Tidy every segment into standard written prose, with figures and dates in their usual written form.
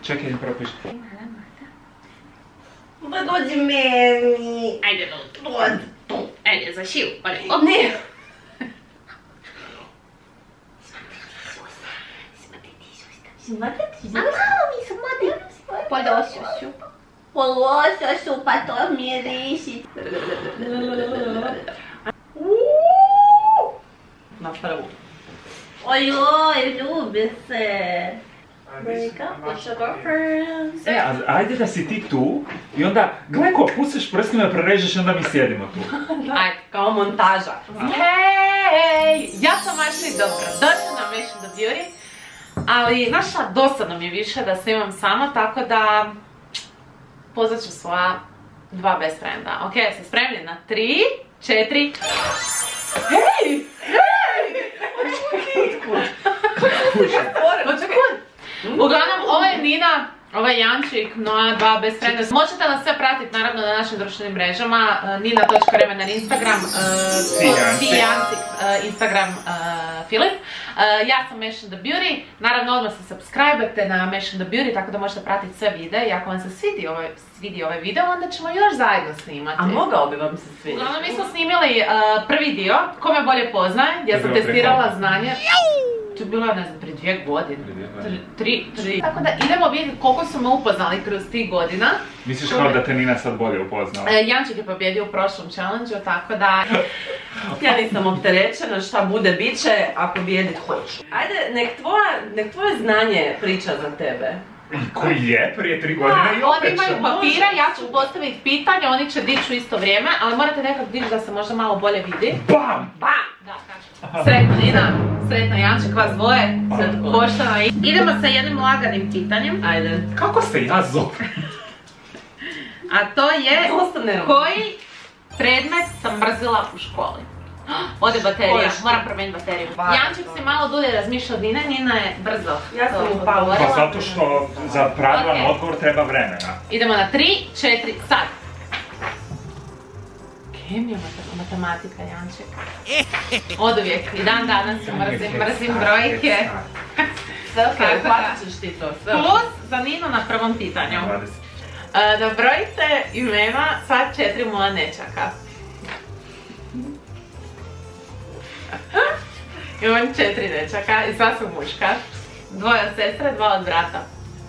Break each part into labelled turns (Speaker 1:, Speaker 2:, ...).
Speaker 1: Čekaj, idem prvo piši.
Speaker 2: Pa dođi meni.
Speaker 3: Ajde, dođi. Ajde, za šivu.
Speaker 2: Ne. Polosio su, pa to miriši.
Speaker 3: Na prvu.
Speaker 2: Ojoj, ljubi se.
Speaker 3: Break up with your girlfriends.
Speaker 1: Ajde da si ti tu i onda, gledaj ko, pustiš prstima da prerežeš i onda mi sjedimo tu.
Speaker 2: Ajde, kao montaža.
Speaker 3: Hej, ja sam Maša i dobrodošla na Mission the Beauty. Ali, znaš, dosadno mi je više da snimam sama, tako da pozvat ću svoja dva best frienda. Ok, ste spremni na 3, 4... Hej! Uglavnom, ovo je Nina, ovo je Jančik, moja dva best frienda. Možete nas sve pratiti naravno na našim društvenim mrežama. Nina.Remenar Instagram, Jančik Instagram, Filip. Ja sam Mission the Beauty. Naravno, odmah se subscribe-ate na Mission the Beauty, tako da možete pratiti sve videe. I ako vam se svidi ovaj video, onda ćemo još zajedno snimati.
Speaker 2: A mogao bi vam se svidjeti.
Speaker 3: Uglavnom, mi smo snimili prvi dio, ko me bolje poznaje, gdje sam testirala znanje. To je bilo, ne znam, prije 2 godine. 3. Tako da idemo vidjeti koliko su me upoznali kroz tih godina.
Speaker 1: Misliš kao da te Nina sad bolje upoznala?
Speaker 3: Jančik je pobjedio u prošlom challenge-u, tako da...
Speaker 2: Ja nisam opterećena, šta bude bit će, a pobijedit hoću. Ajde, nek tvoje znanje priča za tebe.
Speaker 1: Koji je prije 3 godine i
Speaker 3: Oni
Speaker 1: opet
Speaker 3: imaju
Speaker 1: će.
Speaker 3: papira, ja ću postaviti pitanje, oni će dići u isto vrijeme, ali morate nekako dići da se možda malo bolje vidi.
Speaker 1: Bam!
Speaker 3: Bam! Da, kažem. Sretno Nina, sretno Jančik, vas dvoje. Pošteno. Idemo sa jednim laganim pitanjem.
Speaker 2: Ajde.
Speaker 1: Kako se ja zovem?
Speaker 3: A to je,
Speaker 2: Dosta nervno.
Speaker 3: koji predmet sam mrzila u školi? Ode baterija, moram promijeniti bateriju. Jančik si malo dulje razmišlja od Nine, Nina je brzo.
Speaker 2: Ja sam u pauru.
Speaker 1: Pa zato što za pravilan odgovor treba vremena.
Speaker 3: Idemo na 3, 4, sad. Kemija, matematika, Jančik. Od uvijek, i dan danas mrzim brojke.
Speaker 2: Sve okej, uplatit ćeš ti to, sve.
Speaker 3: Plus za Ninu na prvom pitanju.
Speaker 1: 20.
Speaker 3: Nabrojite imena sva 4 moja nečaka. Imam 4 nečaka i sva su muška. 2 od sestre, 2 od brata.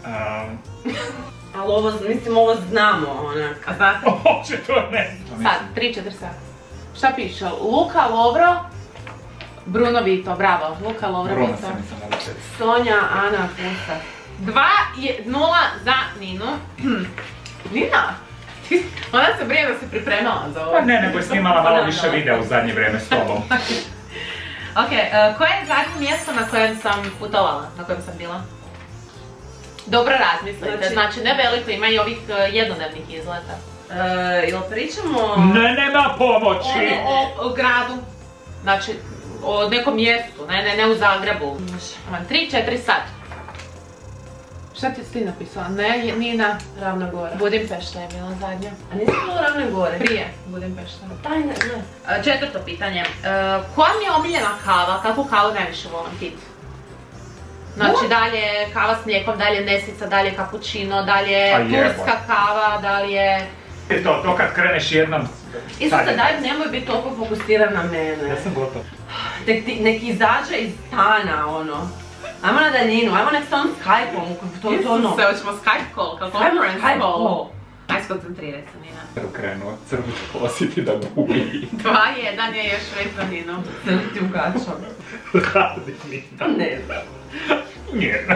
Speaker 2: Ali ovo znamo, onak.
Speaker 3: A znate?
Speaker 1: Oće to ne.
Speaker 3: Sad, 3, 4, sad. Šta piše? Luka, Lovro, Bruno, Vito, bravo. Luka, Lovro,
Speaker 1: Bruno
Speaker 3: Vito.
Speaker 1: se nisam mogla sjetiti.
Speaker 2: Sonja, Ana, Pusta.
Speaker 3: 2-0 za Ninu. Nina? Ona se brije da se pripremala za ovo.
Speaker 1: Pa ne, nego je snimala malo više videa u zadnje vrijeme s tobom.
Speaker 3: Ok, koje je zadnje mjesto na kojem sam putovala, na kojem sam bila? Dobro razmislite, znači ne veliko, ima i ovih jednodnevnih izleta.
Speaker 2: Jel pričamo...
Speaker 1: Ne, nema pomoći!
Speaker 3: O gradu, znači o nekom mjestu, ne u Zagrebu. 3, 4, sad. Šta ti si napisala? Ne, Nina, Ravna Gora. Budimpešta je bila zadnja.
Speaker 2: A nisi bilo Ravne Gore?
Speaker 3: Prije Budimpešta.
Speaker 2: Taj ne.
Speaker 3: 4. pitanje. Koja mi je omiljena kava? Kakvu kavu najviše volim piti? Znači, da li je kava s mlijekom, da li je nesica, da li je cappuccino, da li je turska kava, da li je...
Speaker 1: To kad kreneš jednom...
Speaker 2: Isuse, daj, nemoj biti toliko fokusiran na mene.
Speaker 1: Ja sam gotov.
Speaker 2: Nek izađe iz stana, ono. Ajmo na daljinu, ajmo nek se on Skype-om, to je ono.
Speaker 3: Isuse, hoćemo Skype call, kao conference call. Aj, skoncentriraj se, Nina.
Speaker 1: Krenuo crvić posjeti da gubi.
Speaker 3: 2-1 je još već za Ninu.
Speaker 2: Crviti u gačom.
Speaker 1: Radi Nina.
Speaker 2: Ne znam.
Speaker 1: Njena.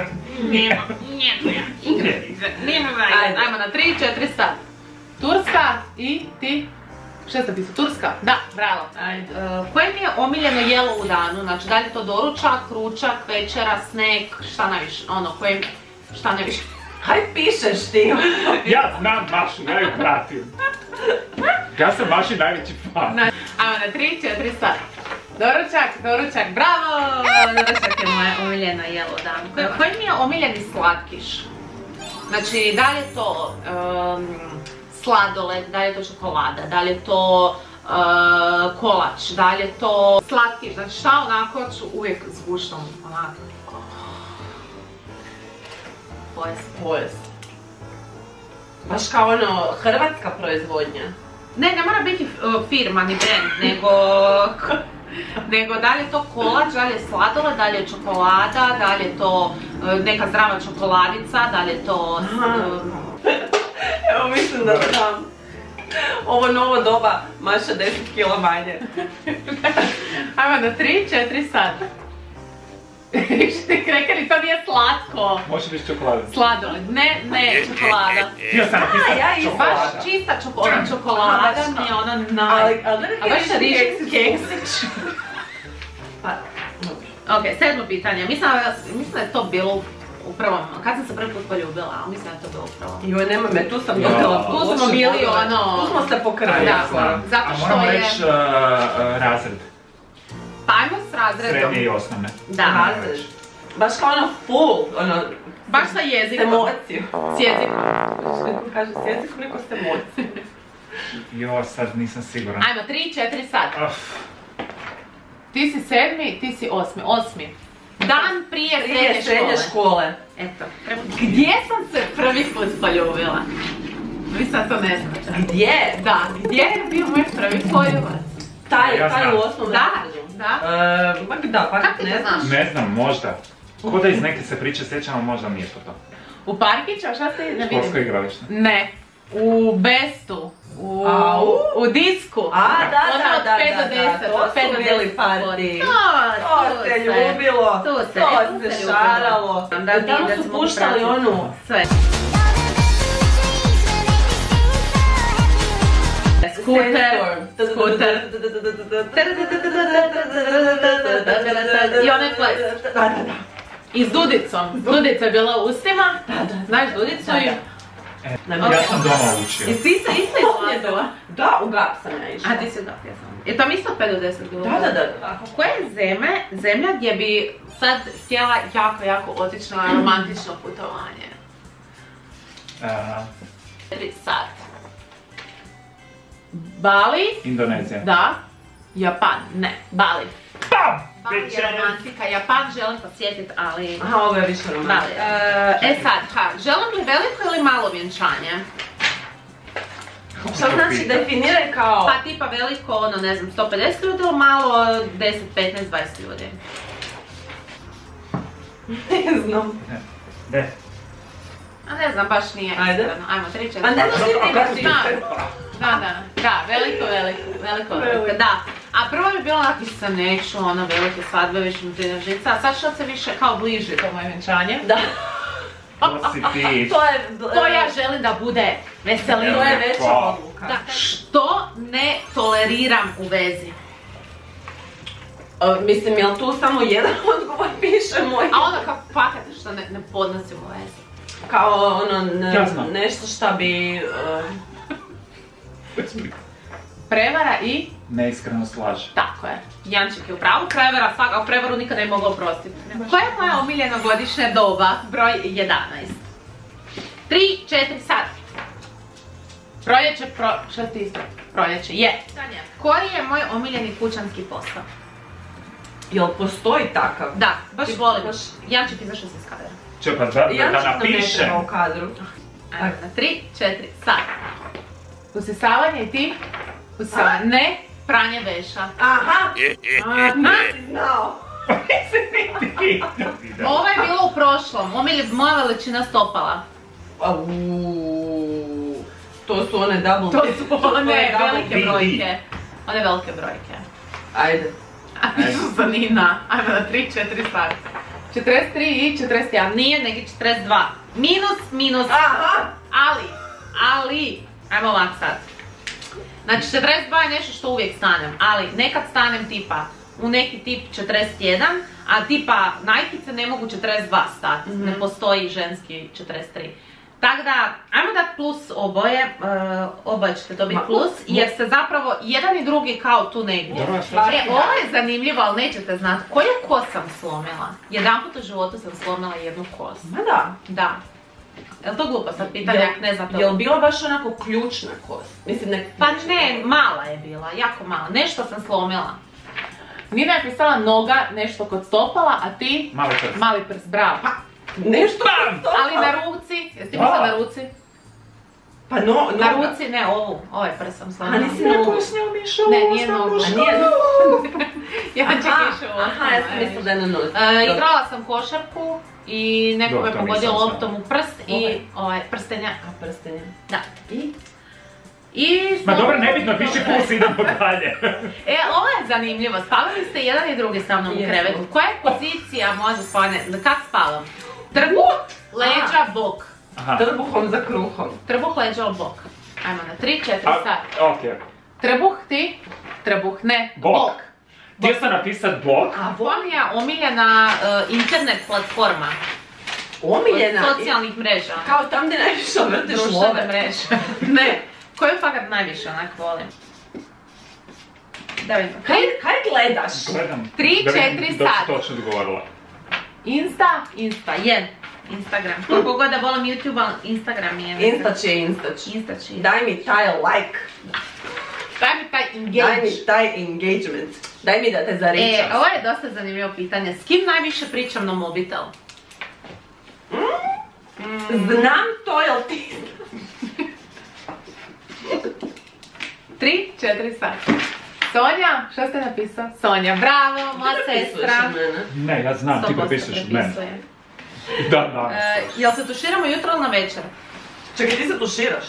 Speaker 3: Ajmo na 3, 4, sad. Turska i ti? Šta ste pisao? Turska? Da, bravo. Koje mi je omiljeno jelo u danu? Znači, da li je to doručak, ručak, večera, snack, šta najviše? Ono, koje... Šta najviše?
Speaker 2: Kaj pišeš ti?
Speaker 1: Ja znam Mašu, ja ju pratim. Ja sam Maši najveći fan.
Speaker 3: Ajmo na 3, 4, sad. Doručak, bravo! Doručak je moje omiljeno jelo u danu. Koji mi je omiljeni slatkiš? Znači, da li je to sladoled, da li je to čokolada, da li je to kolač, da li je to slatkiš, znači šta onako ću uvijek zgušnom onako. Pojas.
Speaker 2: Baš kao ono, hrvatska proizvodnja.
Speaker 3: Ne mora biti firma ni brand, nego da li je to kolač, da li je sladoled, da li je čokolada, da li je to neka zdrava čokoladica, da li je to...
Speaker 2: Evo mislim da znam. Ovo novo doba, Maša 10 kila manje.
Speaker 3: Ajmo na 3-4 sata. Krekeri, to nije slatko.
Speaker 1: Može biti čokolada.
Speaker 3: Sladoled, ne čokolada.
Speaker 1: Htio sam napisati čokolada.
Speaker 3: Baš čista čokolada, nije ona naj... A baš rižinski keksić.
Speaker 2: Pa, dobro.
Speaker 3: Ok, 7. pitanje. Mislim da je to bilo u prvom, kad sam se prvi put poljubila, mislim da je to bilo u prvom.
Speaker 2: Joj, nema me, tu sam dobila.
Speaker 3: Tu smo bili ono...
Speaker 2: Tu smo se pokrali.
Speaker 3: Da, zato
Speaker 1: A
Speaker 3: što
Speaker 1: moramo
Speaker 3: je...
Speaker 1: reći razred.
Speaker 3: Pa ajmo s razredom.
Speaker 1: Srednje i osnovne.
Speaker 3: Da.
Speaker 2: Razred. Baš kao ono full, ono...
Speaker 3: Baš sa jezikom.
Speaker 2: S emociju.
Speaker 3: S jezikom.
Speaker 2: Neko kaže s jezikom, neko s emociju.
Speaker 1: Jo, sad nisam siguran.
Speaker 3: Ajmo, 3-4 sata. Ti si 7. ti si 8. 8. Dan prije srednje škole. Eto. Gdje sam se prvi put poljubila? Vi sad to ne znate.
Speaker 2: Gdje?
Speaker 3: Da, gdje je bio moj prvi poljubac?
Speaker 2: Taj u 8. razredu.
Speaker 3: Da.
Speaker 2: Pa
Speaker 3: kako ne znaš?
Speaker 1: Ne znam, možda. Ko da iz neke se priče sjećamo, možda nije to.
Speaker 3: U Parkiću, a šta ste ne vidim?
Speaker 1: Školsko igralište.
Speaker 3: Ne. U Bestu. U disku.
Speaker 2: A, da.
Speaker 3: Od 5 do 10.
Speaker 2: To su bili parti. To se ljubilo. To se šaralo. Tamo su puštali onu...
Speaker 3: Sve. Skuter. I onaj ples.
Speaker 2: Da.
Speaker 3: I s Dudicom. Dudica je bila u ustima. Znaš Dudicu i...
Speaker 1: Ja sam doma učio.
Speaker 2: Jesi ti se isto izgledala? Da, u GAP sam ja išla.
Speaker 3: A ti si u GAP, ja sam. Je tam isto 5 do 10 bilo?
Speaker 2: Da.
Speaker 3: Koja je zemlja gdje bi sad htjela jako otići na romantično putovanje? 4 sat. Bali?
Speaker 1: Indonezija.
Speaker 3: Da. Japan? Ne. Bali. Bali je
Speaker 1: Večeras.
Speaker 3: romantika. Japan želim posjetiti, ali...
Speaker 2: Aha, ovo je više romantika.
Speaker 3: Sad, želim li veliko ili malo vjenčanje?
Speaker 2: Što znači definiraj kao...
Speaker 3: Pa tipa veliko, ono ne znam, 150 ljudi ili malo 10, 15, 20 ljudi?
Speaker 2: Ne znam.
Speaker 3: A ne znam, baš nije
Speaker 2: Ajde.
Speaker 3: iskreno. Ajmo, 3-4.
Speaker 2: A ne znaš ti
Speaker 3: Da, veliko, da. A prvo bi bilo onako se neću, ono velike svadbe, već mi ti žica, a sad što se više kao bliži to moje vjenčanje.
Speaker 2: Da.
Speaker 1: To si ti.
Speaker 3: To ja želim da bude veselino.
Speaker 2: To je veća odluka.
Speaker 3: Dakle, što ne toleriram u vezi?
Speaker 2: Mislim, jel tu samo jedan odgovor piše moj?
Speaker 3: A onda kako pakate što ne podnosim u vezi?
Speaker 2: Kao ono,
Speaker 1: Jasno.
Speaker 2: nešto šta bi...
Speaker 3: Prevara i...
Speaker 1: Neiskrenost laži.
Speaker 3: Tako je. Janček je u pravu, prevara, a prevaru nikad ne mogu oprostiti. Koja je moja omiljena godišnja doba? Broj 11. 3-4 sat. Proljeće, što ti isto? Proljeće, je. Koji je moj omiljeni kućanski posao?
Speaker 2: Jel postoji takav?
Speaker 3: Da, baš volim. Janček izašao se iz kadra.
Speaker 1: Čekaj, da napišem.
Speaker 2: u kadru.
Speaker 3: Ajde, na 3-4 sat. Usisavanje i ti? Usisavanje. Ne, pranje veša.
Speaker 2: Aha! Nisi znao!
Speaker 3: Ovo je bilo u prošlom, moja veličina stopala.
Speaker 2: To su one double...
Speaker 3: To su one velike brojke. One velike brojke.
Speaker 2: Ajde.
Speaker 3: Zanina. Ajmo na 3-4 sat. 43 i 41. Nije, nego 42. Minus.
Speaker 2: Aha!
Speaker 3: Ali. Ajmo ovak sad. Znači 42 je nešto što uvijek stanem, ali nekad stanem tipa u neki tip 41, a tipa Nike'ice ne mogu 42 stati, ne postoji ženski 43. Tako da, ajmo dati plus oboje ćete dobiti plus, jer se zapravo jedan i drugi kao tu negdje. Ovo je zanimljivo, ali nećete znati koju kost sam slomila. Jedanput u životu sam slomila jednu kost.
Speaker 2: Ma da.
Speaker 3: Da. Je li to glupo sad pitanje, ako ne znate?
Speaker 2: Je li bila baš onako ključna kost?
Speaker 3: Pa ne, mala je bila, jako mala. Nešto sam slomila. Nina je pisala noga, nešto kod stopala, a ti?
Speaker 1: Mali prst.
Speaker 3: Mali prst, bravo.
Speaker 2: Nešto
Speaker 3: Ali na ruci, jesi ti mislila na ruci?
Speaker 2: Pa no,
Speaker 3: na ruci, ne ovu, ovaj prst sam slana.
Speaker 2: A nisi nogu?
Speaker 3: Ne, nije nogu.
Speaker 2: A nije nogu?
Speaker 3: Janček išao ovo.
Speaker 2: Aha, ja sam mislila da je na nozi.
Speaker 3: Igrala sam košarku i neko me pogodio loptom u prst i prstenja.
Speaker 2: A prstenja.
Speaker 3: Da.
Speaker 1: Ma dobro, nebitno, piši puls, idemo dalje.
Speaker 3: Ovo je zanimljivo, spavali ste jedan i drugi sa mnom u krevetu. Koja je pozicija može spavati? Kak spavam? Trbuh, leđa, bok.
Speaker 2: Trbuhom za kruhom.
Speaker 3: Trbuh, leđa, bok. Ajmo na 3-4 sat.
Speaker 1: Okej.
Speaker 3: Trbuh ti? Trbuh, ne.
Speaker 1: Bok. Htio sam napisat bok.
Speaker 3: A bok je omiljena internet platforma.
Speaker 2: Omiljena?
Speaker 3: Od socijalnih mreža.
Speaker 2: Kao tam gdje najviše vrtiš love.
Speaker 3: Društvene mreže. Ne. Koju fakat najviše onak volim? Da vidim.
Speaker 2: Kaj gledaš?
Speaker 1: Gledam.
Speaker 3: 3-4
Speaker 1: Da
Speaker 3: sata.
Speaker 1: si točno odgovorila.
Speaker 3: Insta, Instagram. Koliko god da volim YouTube, ali Instagram je...
Speaker 2: Instač je Instač.
Speaker 3: Instač je.
Speaker 2: Daj mi taj like.
Speaker 3: Daj mi taj engage.
Speaker 2: Daj mi taj engagement. Daj mi da te zaričam.
Speaker 3: Ovo je dosta zanimljivo pitanje. S kim najviše pričam na mobitel?
Speaker 2: Znam to, jel ti?
Speaker 3: 3-4 sata. Sonja, što ste napisao? Sonja, bravo, moja sestra.
Speaker 1: Ne, ja znam, ti prepisuješ od mene. Da.
Speaker 3: Jel se tuširamo jutro ili na večer?
Speaker 2: Čekaj, ti se tuširaš?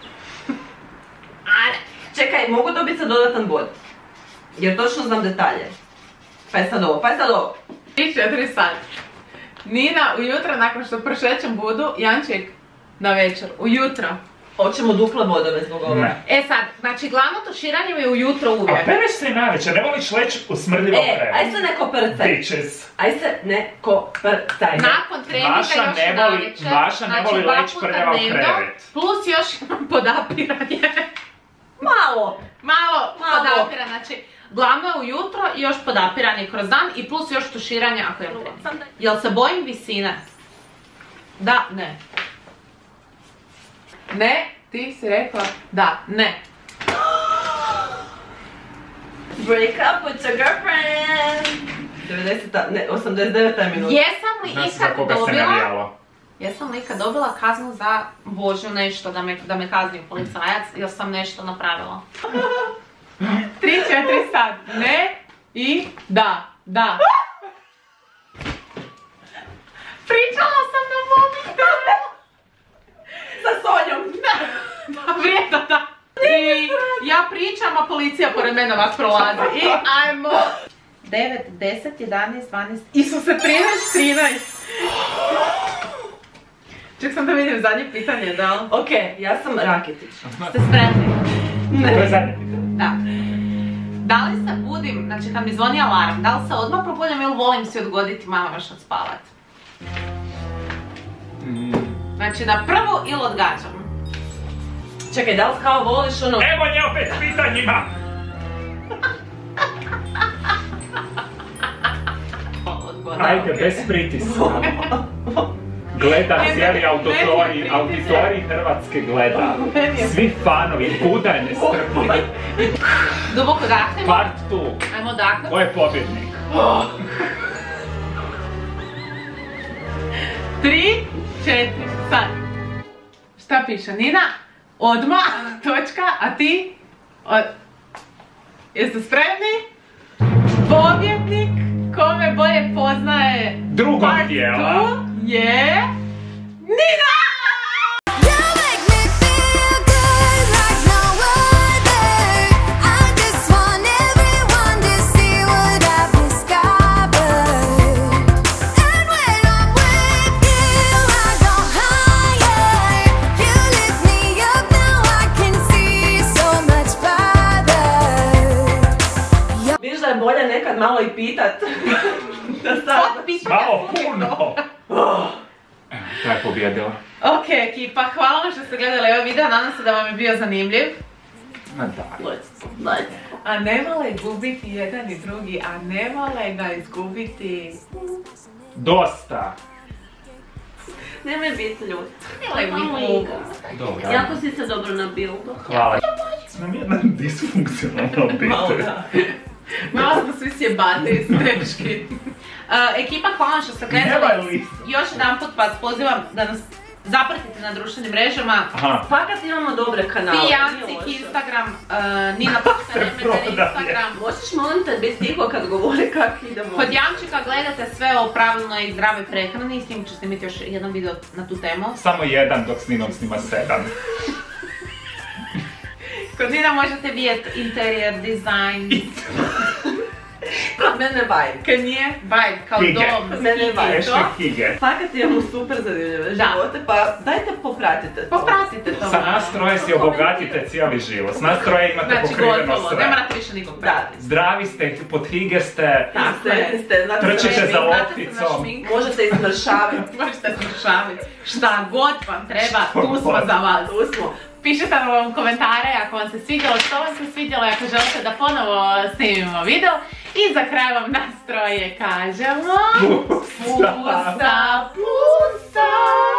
Speaker 2: Čekaj, mogu dobiti sad dodatan bod? Jer točno znam detalje. Pa je sad ovo.
Speaker 3: 3-4 sata. Nina ujutro nakon što prošećem budu, Janček na večer, ujutro.
Speaker 2: Hoćemo duple bodove zbog ovoga.
Speaker 3: Sad, znači glavno tuširanje je ujutro uvijek.
Speaker 1: A pereš se i navečer, ne voliš leći u smrdljivo krevet.
Speaker 2: Aj se neko prcaj.
Speaker 1: Bitches.
Speaker 2: Aj se neko prcaj.
Speaker 3: Nakon treninga još navečer.
Speaker 1: Maša ne voli leći prljava u krevet.
Speaker 3: Plus još imam podapiranje.
Speaker 2: Malo.
Speaker 3: Podapiranje, znači glavno je ujutro i još podapiranje kroz dan i plus još tuširanje ako imam trening. Jel se bojim visine? Da, ne. Ne, ti si rekla da, ne.
Speaker 2: Break up with your girlfriend. 89. minuta.
Speaker 3: Jesam li ikad dobila kaznu za vožnju nešto, da me kazni policajac, jer sam nešto napravila? 3-4 sat. Ne i da. Pričala sam na mobitelu.
Speaker 2: Sa Sonjom.
Speaker 3: Vrijedno da. I ja pričam, a policija pored mene vas prolazi. I ajmo. 9, 10, 11, 12, Isuse, 13. Ček sam da vidim zadnje pitanje, da li?
Speaker 2: Okej, ja sam Raketić.
Speaker 3: Ste spremni?
Speaker 1: To je zadnje pitanje.
Speaker 3: Da. Da li se budim, znači kad mi zvoni alarm, da li se odmah probudim ili volim si odgoditi malo još odspavat? Znači na prvu ili odgađam?
Speaker 2: Čekaj, da li kao voliš ono...
Speaker 1: Evo nje opet s pitanjima! Ajde, bez pritiska. Gleda cijeli auditorij Hrvatske gleda. Svi fanovi, Buda je nestrpljiv.
Speaker 3: Duboko dahnemo.
Speaker 1: Part 2.
Speaker 3: Ajmo dahnemo.
Speaker 1: Ko je pobjednik?
Speaker 3: 3, 4, sad. Šta piše? Nina, odmah, točka, a ti? Jeste spremni? Pobjednik, kome bolje poznaje
Speaker 1: drugog dijela
Speaker 3: je... Nina!
Speaker 2: Bolje nekad malo i pitat.
Speaker 1: Malo puno. Ta je pobjedila.
Speaker 3: Ok, ekipa, hvala što ste gledali ovaj video, nadam se da vam je bio zanimljiv. A ne vole gubiti jedan i drugi, a ne vole ga izgubiti...
Speaker 1: Dosta.
Speaker 2: Nemoj biti ljud.
Speaker 3: Nemoj biti ljud.
Speaker 1: Dobro.
Speaker 2: Jako si se dobro nabil.
Speaker 1: Hvala. Znam jedna disfunkcionalna obitelj.
Speaker 3: Malo smo svi sjebati i streški. Ekipa, hvala što ste gledali. Još jedan put vas pozivam da nas zapratite na društvenim mrežama.
Speaker 2: Fakat imamo dobre kanale.
Speaker 3: Fijancik Instagram, Nina.remener Instagram.
Speaker 2: Možeš molim te bez tiho kad govore kako idemo.
Speaker 3: Kod Jančika gledate sve o pravilnoj i zdravoj prehrani i s tim ću snimiti još jedan video na tu temu.
Speaker 1: Samo jedan dok s Ninom snima 7.
Speaker 3: Kod Nina možete vidjeti interijer, dizajn.
Speaker 2: Kod mene vibe.
Speaker 3: Kad nije vibe, kao dom.
Speaker 2: Kod mene vibe.
Speaker 1: Hige.
Speaker 2: Fakat imamo super zanimljive živote, pa dajte popratite to.
Speaker 3: Popratite to.
Speaker 1: Sa nas troje si obogatite cijeli život. S nas troje imate pokriveno sve.
Speaker 3: Ne morate više nikog pratiti.
Speaker 1: Zdravi ste, pod hige ste, trčite za lopticom.
Speaker 2: Možete izmršaviti.
Speaker 3: Možete izmršaviti. Šta god vam treba, tu smo za vas.
Speaker 2: Tu smo.
Speaker 3: Pišite nam komentare ako vam se svidjelo, što vam se svidjelo, ako želite da ponovo snimimo video. I za kraj vam nas troje kažemo... Pusa, pusa!